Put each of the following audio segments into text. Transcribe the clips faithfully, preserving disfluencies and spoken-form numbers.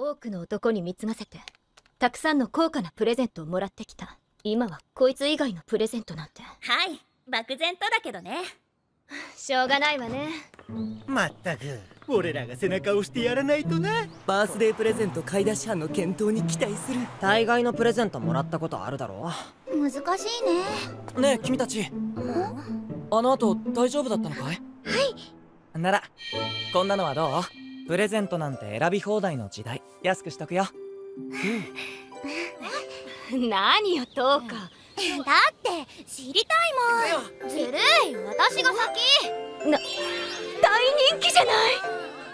多くの男に貢がせてたくさんの高価なプレゼントをもらってきた。今はこいつ以外のプレゼントなんて。 はい、漠然とだけどね。 しょうがないわね。 まったく俺らが背中を押してやらないとな。 バースデープレゼント買い出し班の検討に期待する。 大概のプレゼントもらったことあるだろ難しいね。 ねえ君たち、あの後大丈夫だったのかい？ はい。 ならこんなのはどう？プレゼントなんて選び放題の時代、安くしとくよ。 うん、何よどうか。 だって知りたいもん。ずるい、私が先。 な、大人気じゃない。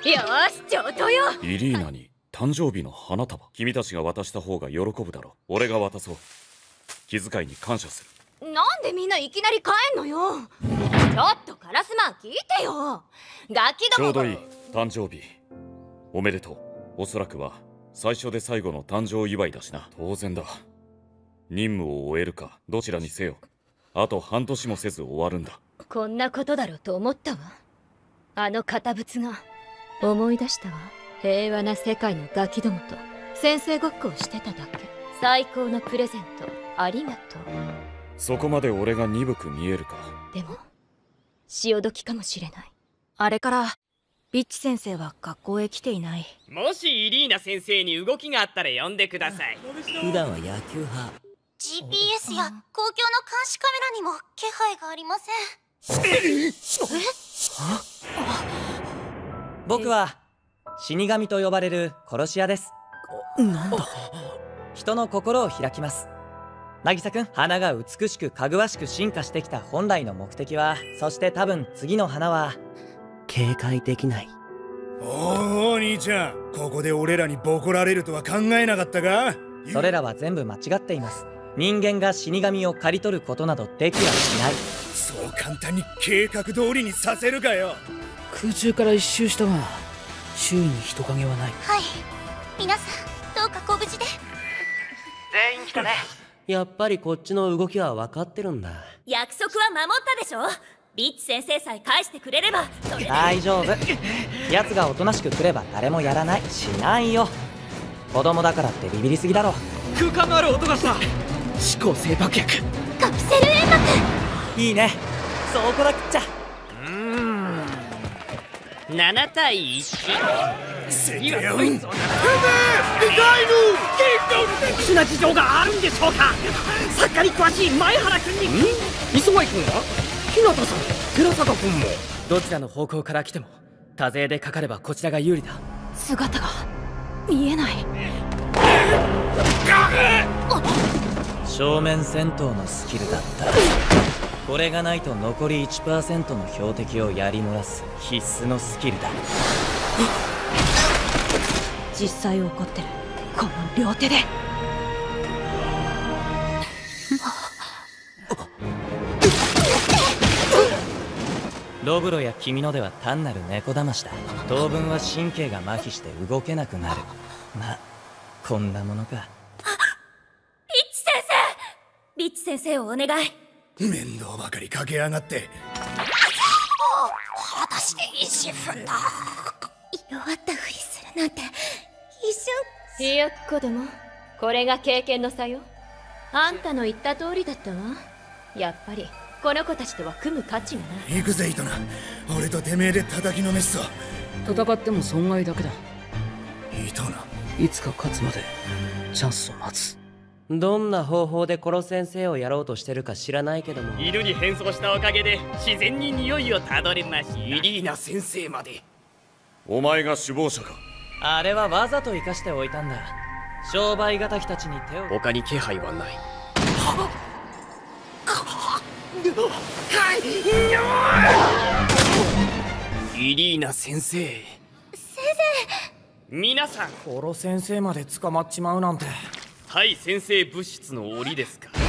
よし上等よ。 イリーナに誕生日の花束、君たちが渡した方が喜ぶだろう。俺が渡そう。気遣いに感謝する。なんでみんないきなり帰んのよ。ちょっとカラスマン聞いてよ。ガキども。 ちょうどいい。誕生日おめでとう。おそらくは最初で最後の誕生祝いだしな。当然だ。任務を終えるかどちらにせよ、あと半年もせず終わるんだ。 こんなことだろうと思ったわ。あの堅物が。思い出したわ。平和な世界のガキどもと先生ごっこをしてただけ。最高のプレゼントありがとう。 そこまで俺が鈍く見えるか。 でも潮時かもしれない。 あれからビッチ先生は学校へ来ていない。 もしイリーナ先生に動きがあったら呼んでください。 普段は野球派。 ジーピーエス や公共の監視カメラにも気配がありません。 僕は死神と呼ばれる殺し屋です。 なんだ。 人の心を開きます。渚くん、花が美しくかぐわしく進化してきた本来の目的は、そして多分次の花は警戒できない。 おお、お兄ちゃん、ここで俺らにボコられるとは考えなかったか。 それらは全部間違っています。人間が死神を刈り取ることなどできはしない。 そう簡単に計画通りにさせるかよ。 空中から一周したが周囲に人影はない。 はい、皆さんどうかご無事で。 全員来たね。 やっぱりこっちの動きは分かってるんだ。 約束は守ったでしょ。ビッチ先生さえ返してくれればそれで。 大丈夫。奴がおとなしく来れば誰もやらない。しないよ。子供だからってビビりすぎだろ。 空間のある音がした。思考性爆薬。 カプセル煙幕。 いいね。そうこだ食っちゃ。 うーんななたいいち。 次はポイント。 特殊な事情があるんでしょうか。作家に詳しい前原君に。磯貝君が、日向さん、寺坂君も。 どちらの方向から来ても多勢でかかればこちらが有利だ。 姿が見えない。 正面戦闘のスキルだった。これがないと残り いちパーセント の標的をやり漏らす必須のスキルだ。 実際起こってるこの両手で。 ロブロや君のでは単なる猫だましだ。当分は神経が麻痺して動けなくなる。まあこんなものか。 ビッチ先生、ビッチ先生をお願い。 面倒ばかりかけやがって。 果たして一瞬だ。弱ったふりするなんて一瞬。 ひよっこども、これが経験の差よ。あんたの言った通りだったわ。やっぱりこの子たちとは組む価値がない。 行くぜイトナ、俺とてめえで叩きのめすぞ。 戦っても損害だけだ。 イトナ、 いつか勝つまでチャンスを待つ。 どんな方法で殺す先生をやろうとしてるか知らないけども、 犬に変装したおかげで自然に匂いをたどれました。 イリーナ先生まで。 お前が首謀者か。 あれはわざと生かしておいたんだ。商売敵たちに手を。 他に気配はない。イリーナ先生。 先生。 皆さん、 殺先生まで捕まっちまうなんて。 対先生物質の檻ですか。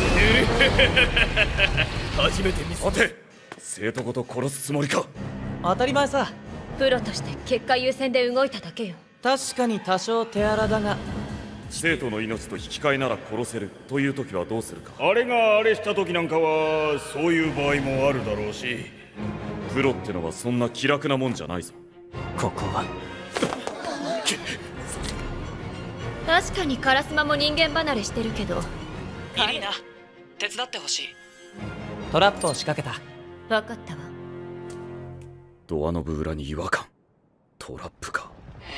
初めて見せ待て、生徒ごと殺すつもりか。 当たり前さ。 プロとして結果優先で動いただけよ。 確かに多少手荒だが、 生徒の命と引き換えなら殺せるという時はどうするか。 あれがあれした時なんかはそういう場合もあるだろうし。 プロってのはそんな気楽なもんじゃないぞ。 ここは確かにカラスマも人間離れしてるけど。 イリーナ、手伝ってほしい。トラップを仕掛けた。 分かったわ。 ドアノブ裏に違和感。トラップか。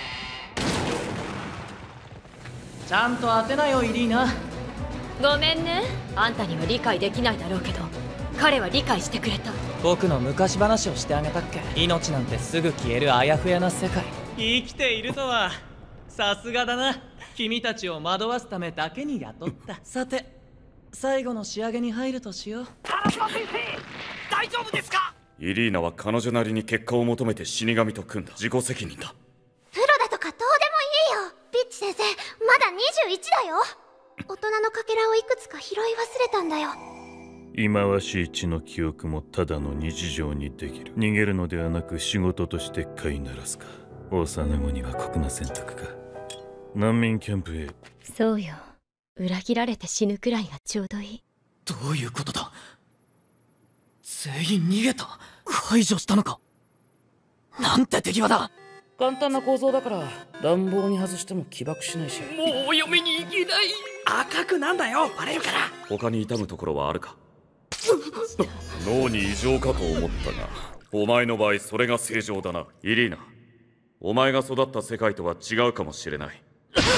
ちゃんと当てなよイリーナ。 ごめんね、あんたには理解できないだろうけど彼は理解してくれた。 僕の昔話をしてあげたっけ。命なんてすぐ消えるあやふやな世界。生きているとはさすがだな。君たちを惑わすためだけに雇った。さて最後の仕上げに入るとしよう。 カラスマ先生、大丈夫ですか？ イリーナは彼女なりに結果を求めて死神と組んだ。自己責任だ。 プロだとかどうでもいいよ。ピッチ先生、まだにじゅういちだよ。大人のかけらをいくつか拾い忘れたんだよ。 忌まわしい血の記憶もただの日常にできる。逃げるのではなく仕事として飼いならすか。幼子には酷な選択か。難民キャンプへ。 そうよ、裏切られて死ぬくらいがちょうどいい。 どういうことだ。全員逃げた。排除したのか。なんて手際だ。 簡単な構造だから乱暴に外しても起爆しないし。 もうお嫁に行けない。赤くなんだよ、バレるから。 他に痛むところはあるか。脳に異常かと思ったが、お前の場合それが正常だな。イリーナ、お前が育った世界とは違うかもしれない。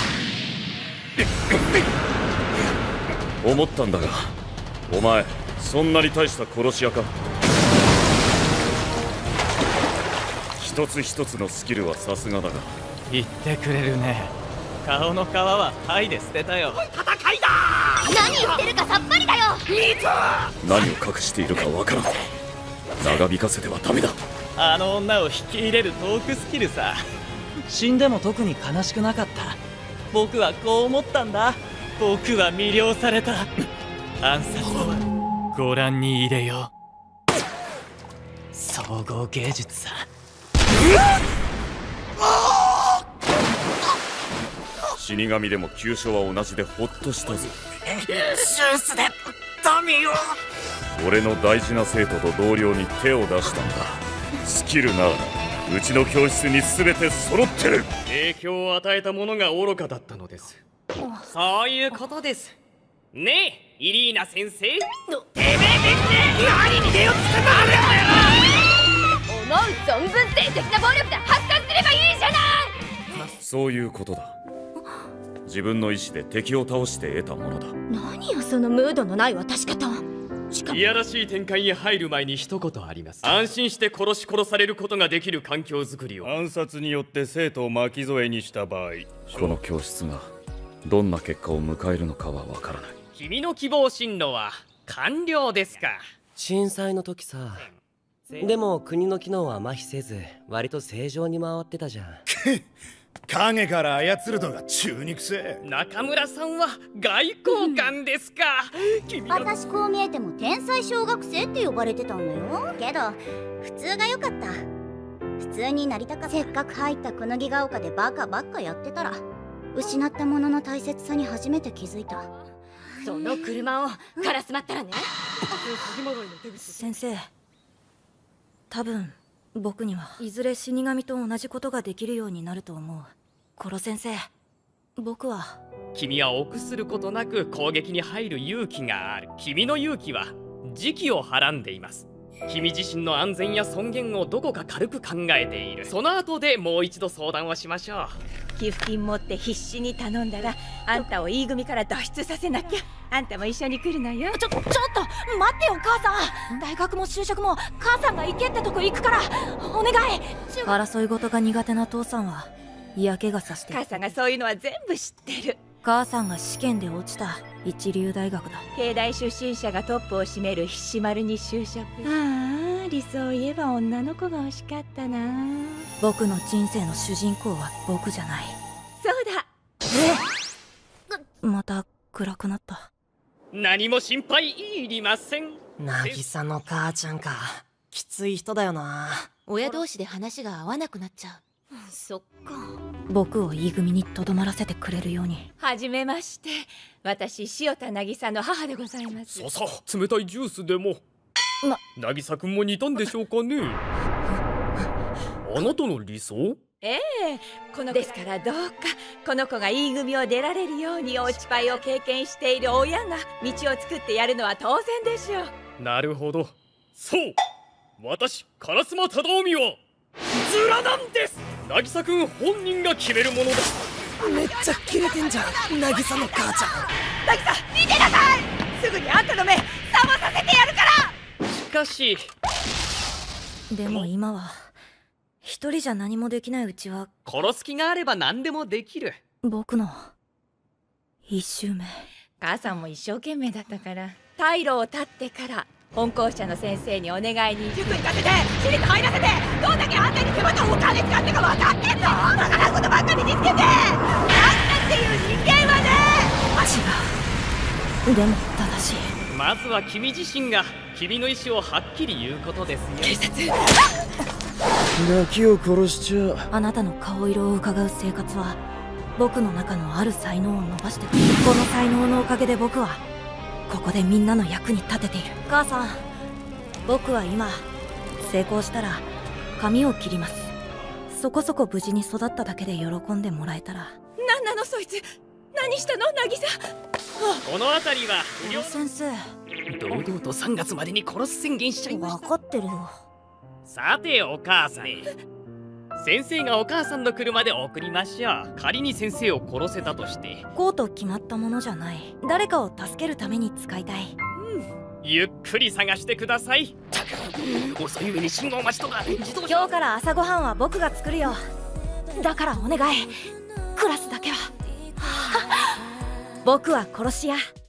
思ったんだが、お前そんなに大した殺し屋か。一つ一つのスキルはさすがだが。 言ってくれるね。顔の皮は剥いで捨てたよ。 戦いだ。 何言ってるかさっぱりだよ。 何を隠しているかわからん。長引かせてはダメだ。 あの女を引き入れるトークスキルさ。死んでも特に悲しくなかった。僕はこう思ったんだ。僕は魅了された。暗殺とはご覧に入れよう。総合芸術さ。 死神でも急所は同じでホッとしたぜ。 ジュースでダミーを。 俺の大事な生徒と同僚に手を出したんだ。スキルならうちの教室に全て揃ってる。 影響を与えた者が愚かだったのです。そういうことです。ねえイリーナ先生。てめえ何に出ようってんだ。 思う存分性的な暴力で発散すればいいじゃない。 そういうことだ。自分の意志で敵を倒して得たものだ。 何よそのムードのない渡し方。しかもいやらしい展開に入る前に一言あります。安心して殺し殺されることができる環境づくりを。 暗殺によって生徒を巻き添えにした場合、 この教室がどんな結果を迎えるのかはわからない。 君の希望進路は完了ですか。 震災の時さ。でも国の機能は麻痺せず割と正常に回ってたじゃん。 影から操るのが中肉性。 中村さんは外交官ですか。君の私こう見えても天才小学生って呼ばれてたんだよ。けど普通が良かった。普通になりたかった。せっかく入ったくぬぎが丘でバカばっかやってたら失ったものの大切さに初めて気づいた。 その車をカラスまったらね。 先生、多分僕にはいずれ死神と同じことができるようになると思う。コロ先生、僕は。 君は臆することなく攻撃に入る勇気がある。君の勇気は時期をはらんでいます。君自身の安全や尊厳をどこか軽く考えている。その後でもう一度相談をしましょう。 寄付金持って必死に頼んだらあんたを E 組から脱出させなきゃ。あんたも一緒に来るのよ。 ちょちょっと待ってよ母さん。大学も就職も母さんが行けってとこ行くからお願い。争い事が苦手な父さんは嫌気がさして。 母さんがそういうのは全部知ってる。 母さんが試験で落ちた一流大学だ。 慶大出身者がトップを占める菱丸に就職。ああ、理想を言えば女の子が欲しかったな。 僕の人生の主人公は僕じゃない。 そうだ。 えまた暗くなった。 何も心配いりません。 渚の母ちゃんか。きつい人だよな。 親同士で話が合わなくなっちゃう。そっか。 僕を E 組にとどまらせてくれるように。 はじめまして、私塩田渚の母でございます。 ささ冷たいジュースでも。 な渚君も似たんでしょうかね。あなたの理想？ ええ、このですからどうかこの子が E 組を出られるように落ちパイを経験している親が道を作ってやるのは当然でしょう。 なるほど。そう、私烏丸忠臣はズラなんです。渚くん本人が決めるものだ。 めっちゃキレてんじゃん、渚の母ちゃん。 渚見てなさい、すぐにあんたの目覚まさせてやるから。 しかしでも今は一人じゃ何もできないうちは殺す気があれば何でもできる。 僕の一周目。 母さんも一生懸命だったから。退路を断ってから本校舎の先生にお願いに塾行かせて私立入らせて、どんだけあんたに手間とお金使ってか分かってんの。バカなことばっかり見つけて、あんたっていう人間はね。 違う、でも正しい。 まずは君自身が君の意思をはっきり言うことですよ。 警察ガキを殺しちゃ。 あなたの顔色を伺う生活は僕の中のある才能を伸ばしてくる。この才能のおかげで僕はここでみんなの役に立てている。母さん、僕は今成功したら髪を切ります。そこそこ無事に育っただけで喜んでもらえたら。 何なのそいつ、何したの渚。 この辺りは不良先生、 堂々とさんがつまでに殺す宣言しちゃいました。 分かってるよ。 さてお母さん、先生がお母さんの車で送りましょう。仮に先生を殺せたとしてこうと決まったものじゃない。誰かを助けるために使いたい。 うん、ゆっくり探してください。たく遅い上に信号待ちとか自動車。 今日から朝ごはんは僕が作るよ。だからお願い、クラスだけは僕は殺し屋。